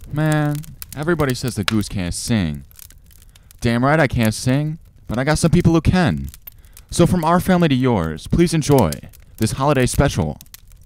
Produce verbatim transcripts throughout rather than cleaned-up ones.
Man, everybody says the goose can't sing. Damn right I can't sing, but I got some people who can. So from our family to yours, please enjoy this holiday special.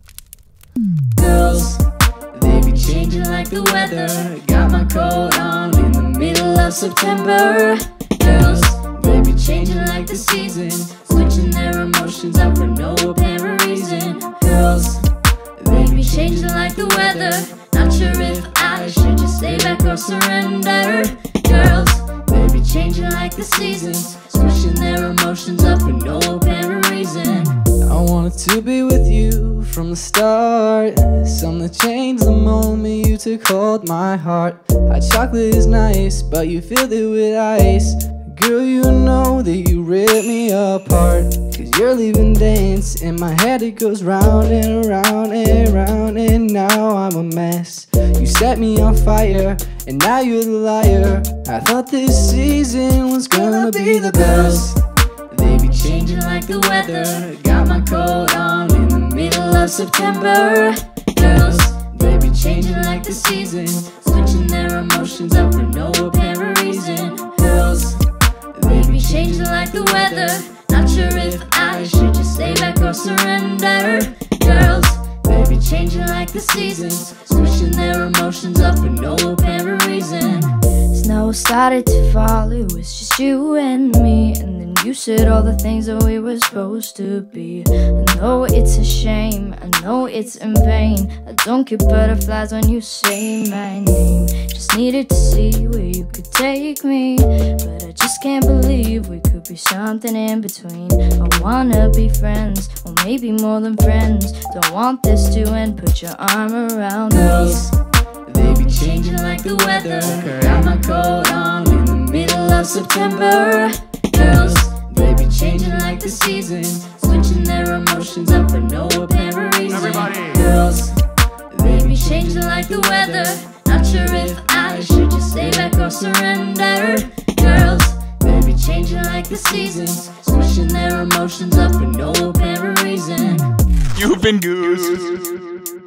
Girls, they be changing like the weather. Got my coat on in the middle of September. Girls, they be changing like the seasons, switching their emotions up for no apparent reason. Girls, they be changing like the weather. Not sure if I should just stay back or surrender. Girls, they be changing like the seasons, switching their emotions up for no apparent reason. I wanted to be with you from the start. Something changed the moment you took hold my heart. Hot chocolate is nice, but you filled it with ice. Girl, you know that you rip me apart. Cause you're leaving dance in my head, it goes round and around and around. And now I'm a mess. You set me on fire, and now you're the liar. I thought this season was gonna be the best. They be changing like the weather. Got my coat on in the middle of September. Girls, they be changing like the seasons, switching their emotions up for no apparent reason. Girls, they be changing like the weather. Not sure if I should just stay back or surrender. Girls, they be changing like the seasons, switching their emotions up for no apparent reason. Snow started to fall, it was just you and me. And then you said all the things that we were supposed to be. I know it's a shame, I know it's in vain. I don't get butterflies when you say my name. Just needed to see where you could take me, but I just can't believe we could be something in between. I wanna be friends, or maybe more than friends. Don't want this to end, put your arm around Girls, they be changing like the weather. Got my coat on in the middle of September. Girls, they be changing like the seasons, switching their emotions up for no apparent reason. Everybody. Girls, they be changing like the weather. Not sure if I should just stay back or surrender. Girls, they be changing like the seasons, switching their emotions up for no apparent reason. You've been goose.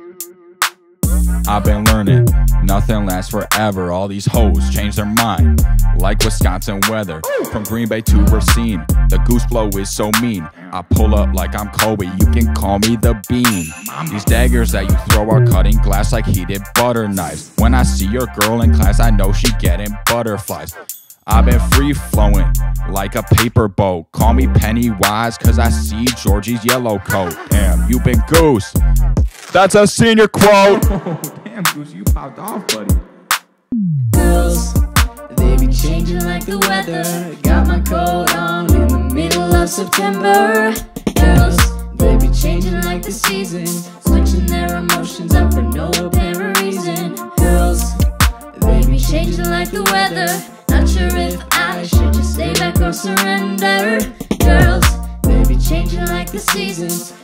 I've been learning, nothing lasts forever. All these hoes change their mind, like Wisconsin weather. From Green Bay to Racine, the goose blow is so mean. I pull up like I'm Kobe, you can call me the Bean. These daggers that you throw are cutting glass like heated butter knives. When I see your girl in class, I know she getting butterflies. I've been free-flowing like a paper boat. Call me Pennywise, cause I see Georgie's yellow coat. Damn, you been goose. That's a senior quote. Oh, damn, Goosey, you popped off, buddy. Girls, they be changing like the weather. Got my coat on in the middle of September. Girls, they be changing like the seasons, switching their emotions up for no apparent reason. Girls, they be changing like the weather. Not sure if I should just stay back or surrender. Girls, they be changing like the seasons,